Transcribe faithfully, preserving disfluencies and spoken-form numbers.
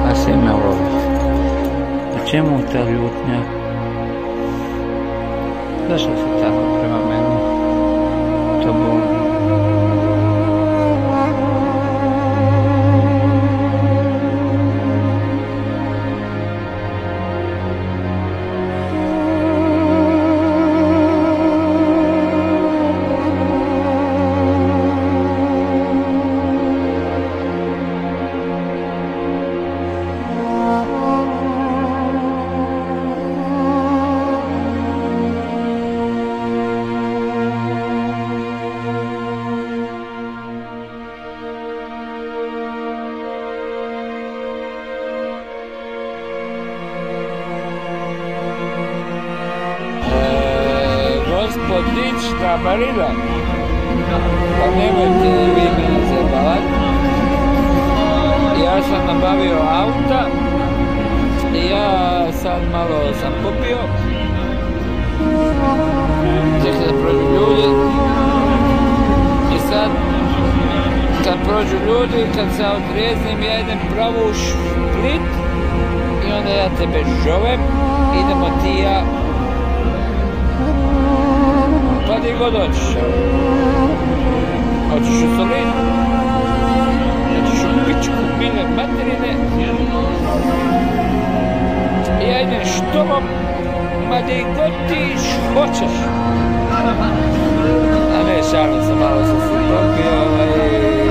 a svi me volite. A čemu ta ljutnja? Zašto si tako prema meni? To boli. Gospodična Marina, pa nemojte vi mene zabavat. Ja sam nabavio auta i ja sad malo sam popio. Čekaj da prođu ljudi i sad kad prođu ljudi, kad se odrijeznim ja idem pravo u Split i onda ja tebe zovem, idemo ti i ja. Pa di god hoćeš. Hoćeš u Solinu, hoćeš u pičku mile materine. Ja idem s tobom, ma di god ti hoćeš. A ne, šalim se, malo sam se popio.